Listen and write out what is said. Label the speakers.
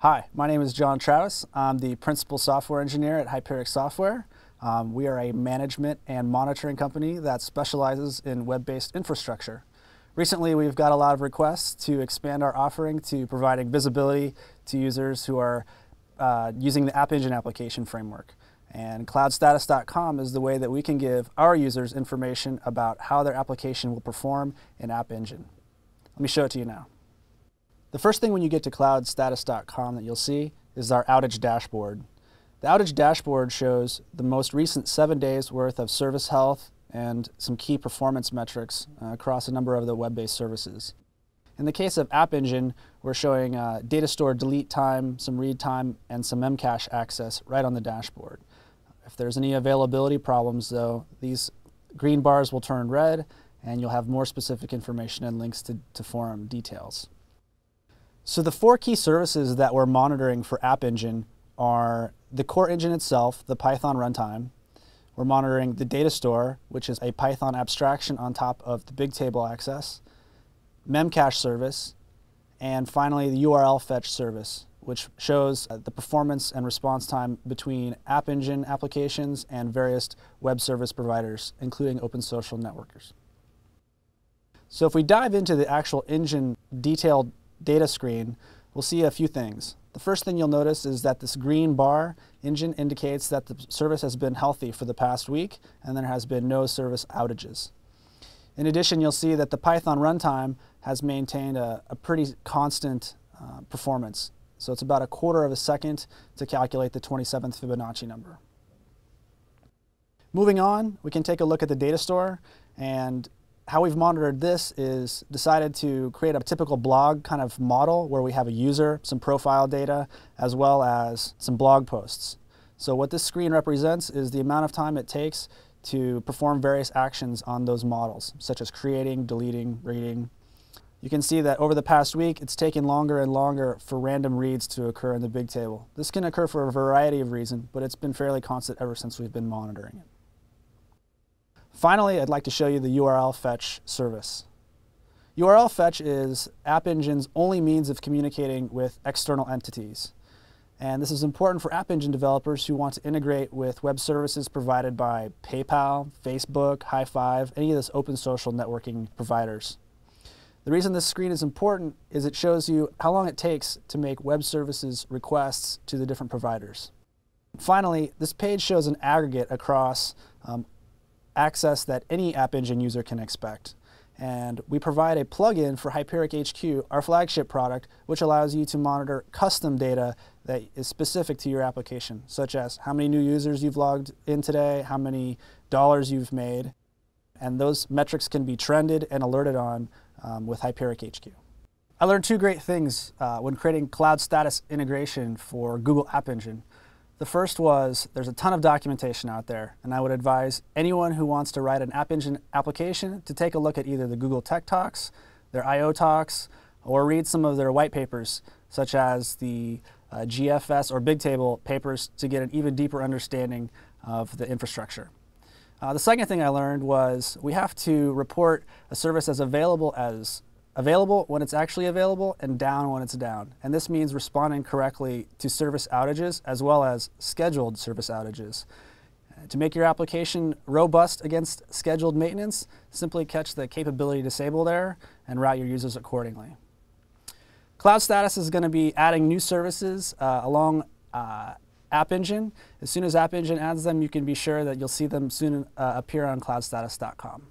Speaker 1: Hi, my name is Jon Travis. I'm the Principal Software Engineer at Hyperic Software. We are a management and monitoring company that specializes in web-based infrastructure. Recently, we've got a lot of requests to expand our offering to providing visibility to users who are using the App Engine application framework. And CloudStatus.com is the way that we can give our users information about how their application will perform in App Engine. Let me show it to you now. The first thing when you get to CloudStatus.com that you'll see is our Outage Dashboard. The Outage Dashboard shows the most recent 7 days worth of service health and some key performance metrics across a number of the web-based services. In the case of App Engine, we're showing Datastore delete time, some read time, and some Memcache access right on the dashboard. If there's any availability problems, though, these green bars will turn red, and you'll have more specific information and links to forum details. So the 4 key services that we're monitoring for App Engine are the core engine itself, the Python runtime. We're monitoring the Datastore, which is a Python abstraction on top of the big table access, Memcache service, and finally the URL fetch service, which shows the performance and response time between App Engine applications and various web service providers, including open social networkers. So if we dive into the actual engine detailed data screen, we'll see a few things. The first thing you'll notice is that this green bar engine indicates that the service has been healthy for the past week and there has been no service outages. In addition, you'll see that the Python runtime has maintained a pretty constant performance. So it's about 1/4 of a second to calculate the 27th Fibonacci number. Moving on, we can take a look at the Datastore, and how we've monitored this is decided to create a typical blog kind of model where we have a user, some profile data, as well as some blog posts. So what this screen represents is the amount of time it takes to perform various actions on those models, such as creating, deleting, reading. You can see that over the past week, it's taken longer and longer for random reads to occur in the big table. This can occur for a variety of reasons, but it's been fairly constant ever since we've been monitoring it. Finally, I'd like to show you the URL fetch service. URL fetch is App Engine's only means of communicating with external entities. And this is important for App Engine developers who want to integrate with web services provided by PayPal, Facebook, High5, any of those open social networking providers. The reason this screen is important is it shows you how long it takes to make web services requests to the different providers. Finally, this page shows an aggregate across access that any App Engine user can expect. And we provide a plugin for Hyperic HQ, our flagship product, which allows you to monitor custom data that is specific to your application, such as how many new users you've logged in today, how many dollars you've made, and those metrics can be trended and alerted on with Hyperic HQ. I learned 2 great things when creating CloudStatus integration for Google App Engine. The first was there's a ton of documentation out there, and I would advise anyone who wants to write an App Engine application to take a look at either the Google Tech Talks, their I/O Talks, or read some of their white papers, such as the GFS or Big Table papers, to get an even deeper understanding of the infrastructure. The second thing I learned was we have to report a service as available when it's actually available and down when it's down. And this means responding correctly to service outages as well as scheduled service outages. To make your application robust against scheduled maintenance, simply catch the capability disabled error and route your users accordingly. CloudStatus is going to be adding new services along App Engine. As soon as App Engine adds them, you can be sure that you'll see them soon appear on CloudStatus.com.